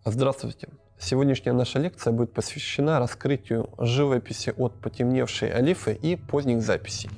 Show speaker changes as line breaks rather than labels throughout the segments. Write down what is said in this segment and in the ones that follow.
Здравствуйте! Сегодняшняя наша лекция будет посвящена раскрытию живописи от потемневшей олифы и поздних записей.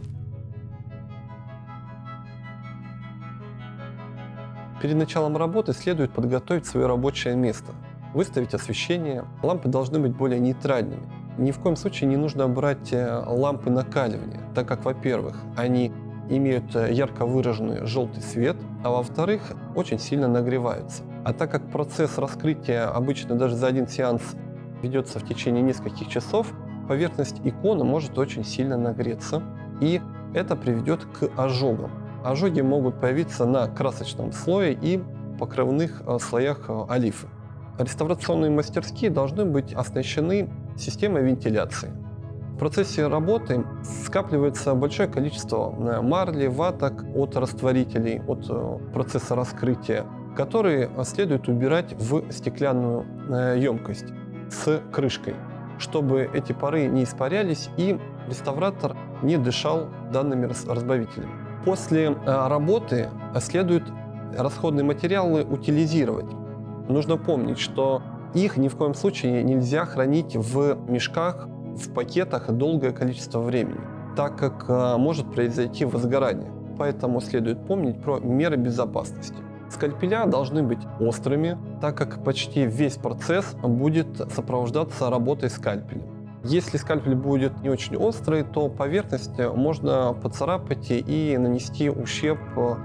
Перед началом работы следует подготовить свое рабочее место, выставить освещение. Лампы должны быть более нейтральными. Ни в коем случае не нужно брать лампы накаливания, так как, во-первых, они имеют ярко выраженный желтый свет, а во-вторых, очень сильно нагреваются. А так как процесс раскрытия обычно даже за один сеанс ведется в течение нескольких часов, поверхность иконы может очень сильно нагреться, и это приведет к ожогам. Ожоги могут появиться на красочном слое и покрывных слоях олифы. Реставрационные мастерские должны быть оснащены системой вентиляции. В процессе работы скапливается большое количество марли, ваток от растворителей, от процесса раскрытия, которые следует убирать в стеклянную емкость с крышкой, чтобы эти пары не испарялись и реставратор не дышал данными разбавителями. После работы следует расходные материалы утилизировать. Нужно помнить, что их ни в коем случае нельзя хранить в мешках, в пакетах долгое количество времени, так как может произойти возгорание. Поэтому следует помнить про меры безопасности. Скальпеля должны быть острыми, так как почти весь процесс будет сопровождаться работой скальпелем. Если скальпель будет не очень острый, то поверхность можно поцарапать и нанести ущерб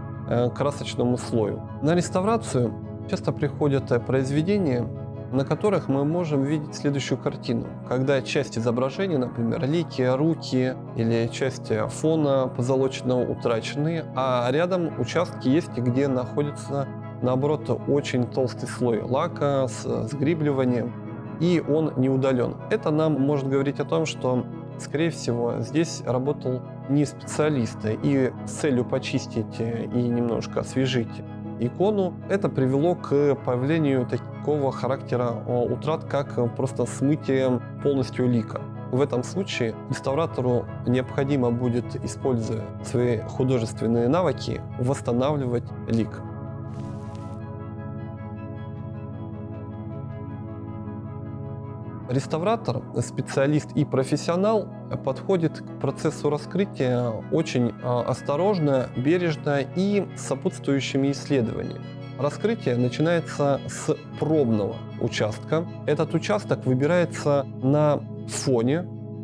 красочному слою. На реставрацию часто приходят произведения, на которых мы можем видеть следующую картину. Когда часть изображения, например, лики, руки или часть фона позолоченного утрачены, а рядом участки есть, где находится, наоборот, очень толстый слой лака с сгрибливанием, и он не удален. Это нам может говорить о том, что, скорее всего, здесь работал не специалист, и с целью почистить и немножко освежить икону, это привело к появлению такого характера утрат, как просто смытие полностью лика. В этом случае реставратору необходимо будет, используя свои художественные навыки, восстанавливать лик. Реставратор, специалист и профессионал, подходит к процессу раскрытия очень осторожно, бережно и с сопутствующими исследованиями. Раскрытие начинается с пробного участка. Этот участок выбирается на фоне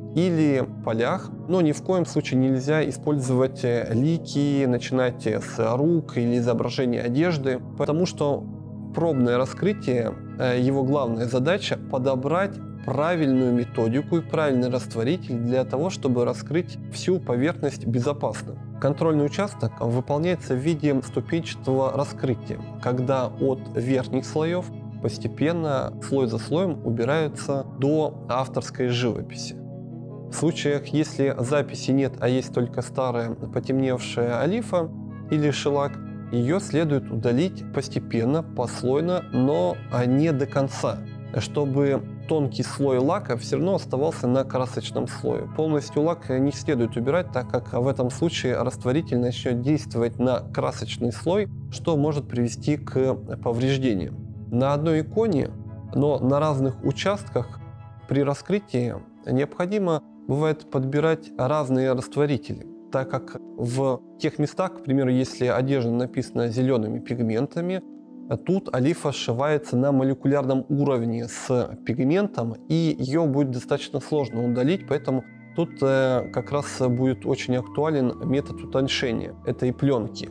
или полях, но ни в коем случае нельзя использовать лики, начинать с рук или изображения одежды, потому что пробное раскрытие, его главная задача – подобрать правильную методику и правильный растворитель для того, чтобы раскрыть всю поверхность безопасно. Контрольный участок выполняется в виде ступенчатого раскрытия, когда от верхних слоев постепенно, слой за слоем, убираются до авторской живописи. В случаях, если записи нет, а есть только старая потемневшая олифа или шелак, ее следует удалить постепенно, послойно, но не до конца, чтобы тонкий слой лака все равно оставался на красочном слое. Полностью лак не следует убирать, так как в этом случае растворитель начнет действовать на красочный слой, что может привести к повреждениям. На одной иконе, но на разных участках при раскрытии необходимо бывает подбирать разные растворители, так как в тех местах, к примеру, если одежда написана зелеными пигментами, тут олифа сшивается на молекулярном уровне с пигментом, и ее будет достаточно сложно удалить, поэтому тут как раз будет очень актуален метод утоншения этой пленки.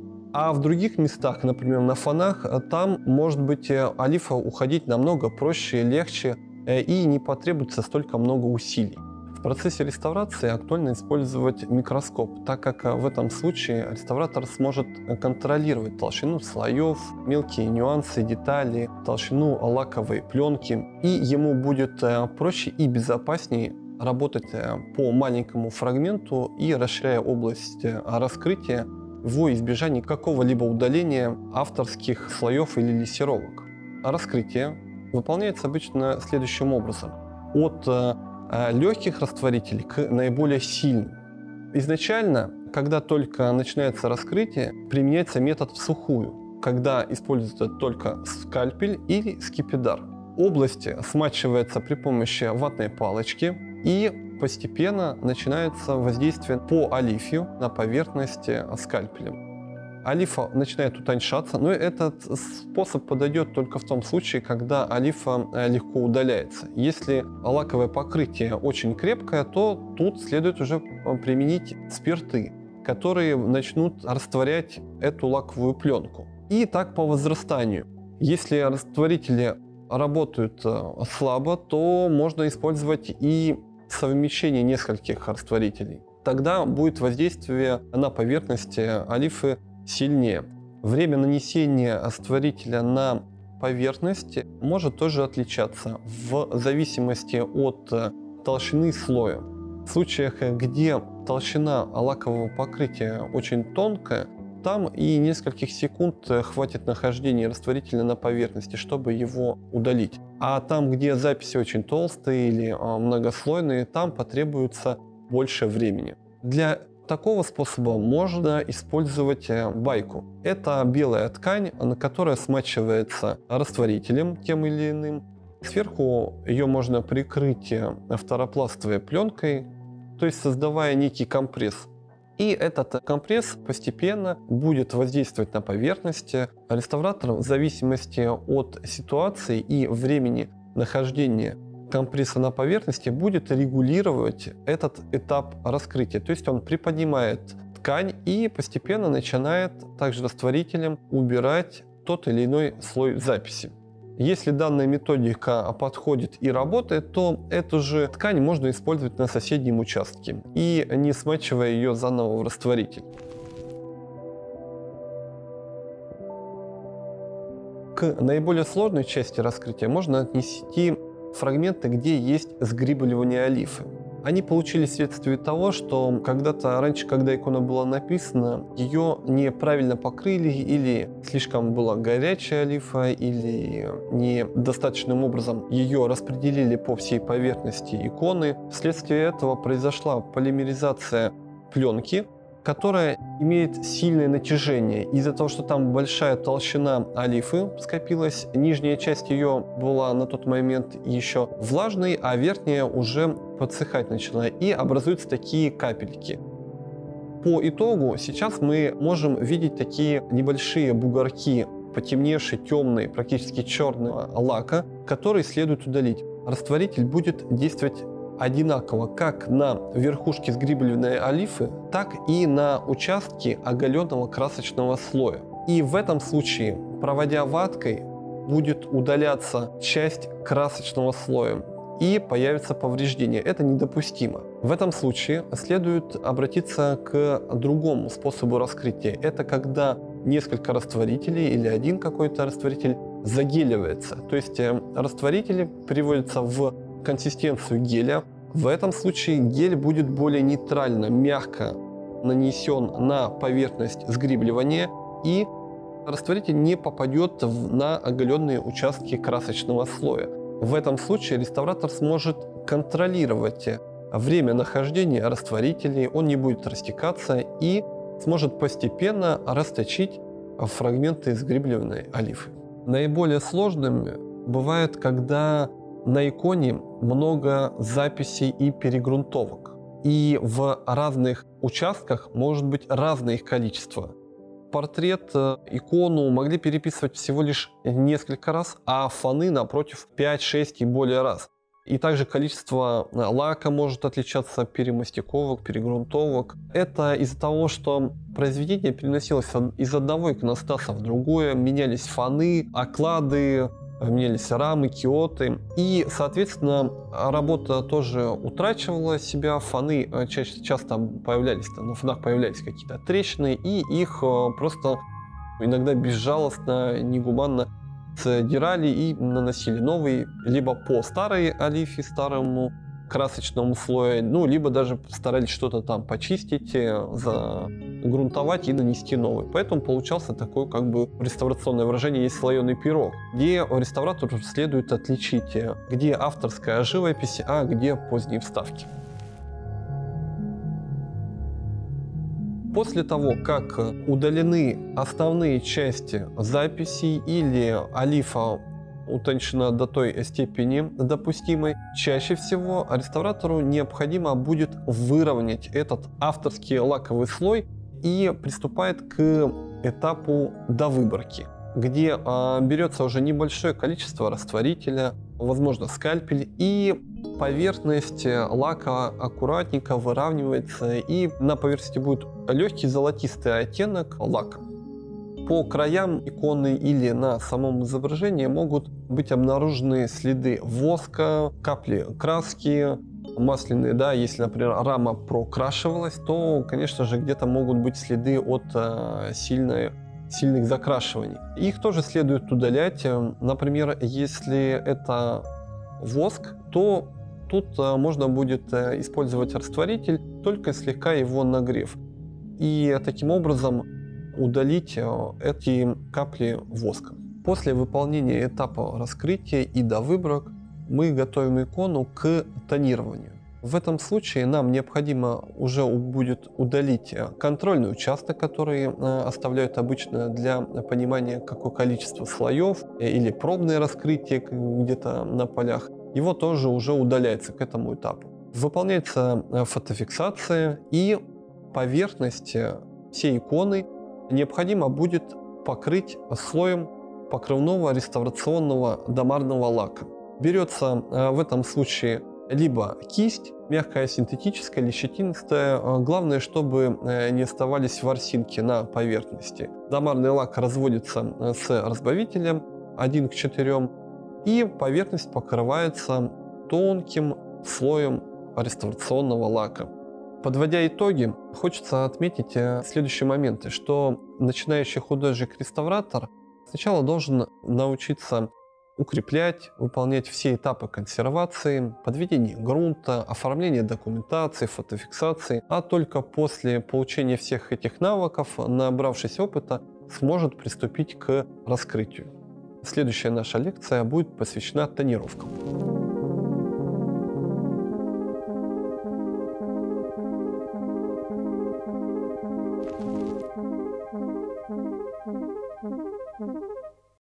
А в других местах, например, на фонах, там может быть олифа уходить намного проще, легче, и не потребуется столько много усилий. В процессе реставрации актуально использовать микроскоп, так как в этом случае реставратор сможет контролировать толщину слоев, мелкие нюансы, детали, толщину лаковой пленки, и ему будет проще и безопаснее работать по маленькому фрагменту и расширяя область раскрытия во избежание какого-либо удаления авторских слоев или лессировок. Раскрытие выполняется обычно следующим образом. От легких растворителей к наиболее сильным. Изначально, когда только начинается раскрытие, применяется метод в сухую. когда используется только скальпель или скипидар. Область смачивается при помощи ватной палочки, и постепенно начинается воздействие по олифе на поверхности скальпелем. Олифа начинает утоньшаться, но этот способ подойдет только в том случае, когда олифа легко удаляется. Если лаковое покрытие очень крепкое, то тут следует уже применить спирты, которые начнут растворять эту лаковую пленку. И так по возрастанию. Если растворители работают слабо, то можно использовать и совмещение нескольких растворителей. Тогда будет воздействие на поверхности олифы сильнее. Время нанесения растворителя на поверхность может тоже отличаться в зависимости от толщины слоя. В случаях, где толщина лакового покрытия очень тонкая, там и нескольких секунд хватит нахождения растворителя на поверхности, чтобы его удалить. А там, где записи очень толстые или многослойные, там потребуется больше времени. Для такого способа можно использовать байку. Это белая ткань, которая смачивается растворителем тем или иным. Сверху ее можно прикрыть фторопластовой пленкой, то есть создавая некий компресс. И этот компресс постепенно будет воздействовать на поверхность. Реставратор в зависимости от ситуации и времени нахождения компресса на поверхности будет регулировать этот этап раскрытия. То есть он приподнимает ткань и постепенно начинает также растворителем убирать тот или иной слой записи. Если данная методика подходит и работает, то эту же ткань можно использовать на соседнем участке и не смачивая ее заново в растворитель. К наиболее сложной части раскрытия можно отнести фрагменты, где есть сгрибливание олифы. Они получились вследствие того, что когда-то раньше, когда икона была написана, ее неправильно покрыли, или слишком была горячая олифа, или недостаточным образом ее распределили по всей поверхности иконы. Вследствие этого произошла полимеризация пленки, которая имеет сильное натяжение. Из-за того, что там большая толщина олифы скопилась, нижняя часть ее была на тот момент еще влажной, а верхняя уже подсыхать начала, и образуются такие капельки. По итогу сейчас мы можем видеть такие небольшие бугорки, потемневшие, темные, практически черного лака, которые следует удалить. Растворитель будет действовать одинаково как на верхушке сгрибленной олифы, так и на участке оголенного красочного слоя. И в этом случае, проводя ваткой, будет удаляться часть красочного слоя и появится повреждение. Это недопустимо. В этом случае следует обратиться к другому способу раскрытия. Это когда несколько растворителей или один какой-то растворитель загеливается. То есть растворители приводятся в консистенцию геля. В этом случае гель будет более нейтрально, мягко нанесен на поверхность сгрибливания, и растворитель не попадет на оголенные участки красочного слоя. В этом случае реставратор сможет контролировать время нахождения растворителей, он не будет растекаться и сможет постепенно расточить фрагменты сгрибленной олифы. Наиболее сложными бывает, когда на иконе много записей и перегрунтовок. И в разных участках может быть разное их количество. Портрет, икону могли переписывать всего лишь несколько раз, а фоны, напротив, 5, 6 и более раз. И также количество лака может отличаться от перемастиковок, перегрунтовок. Это из-за того, что произведение переносилось из одного иконостаса в другое, менялись фоны, оклады, менялись рамы, киоты, и, соответственно, работа тоже утрачивала себя, фоны часто появлялись, на фонах появлялись какие-то трещины, и их просто иногда безжалостно, негуманно сдирали и наносили новый, либо по старой олифе, старому красочному слою, либо даже старались что-то там почистить, загрунтовать и нанести новый. Поэтому получался такой, реставрационное выражение, есть слоеный пирог, где реставратору следует отличить, где авторская живопись, а где поздние вставки. После того, как удалены основные части записей или олифа утончена до той степени допустимой, чаще всего реставратору необходимо будет выровнять этот авторский лаковый слой и приступает к этапу довыборки, где берется уже небольшое количество растворителя, возможно скальпель, и поверхность лака аккуратненько выравнивается, и на поверхности будет легкий золотистый оттенок лака. По краям иконы или на самом изображении могут быть обнаружены следы воска, капли краски, масляные, да, если, например, рама прокрашивалась, то, конечно же, где-то могут быть следы от сильных закрашиваний. Их тоже следует удалять. Например, если это воск, то тут можно будет использовать растворитель, только слегка его нагрев. И таким образом удалить эти капли воска. После выполнения этапа раскрытия и довыборок мы готовим икону к тонированию. В этом случае нам необходимо уже будет удалить контрольный участок, который оставляют обычно для понимания, какое количество слоев, или пробное раскрытие где-то на полях. Его тоже уже удаляется к этому этапу. Выполняется фотофиксация, и поверхность всей иконы необходимо будет покрыть слоем покрывного реставрационного домарного лака. Берется в этом случае либо кисть, мягкая, синтетическая или щетинистая. Главное, чтобы не оставались ворсинки на поверхности. Домарный лак разводится с разбавителем 1 к 4, и поверхность покрывается тонким слоем реставрационного лака. Подводя итоги, хочется отметить следующие моменты, что начинающий художник-реставратор сначала должен научиться укреплять, выполнять все этапы консервации, подведения грунта, оформления документации, фотофиксации, а только после получения всех этих навыков, набравшись опыта, сможет приступить к раскрытию. Следующая наша лекция будет посвящена тонировкам.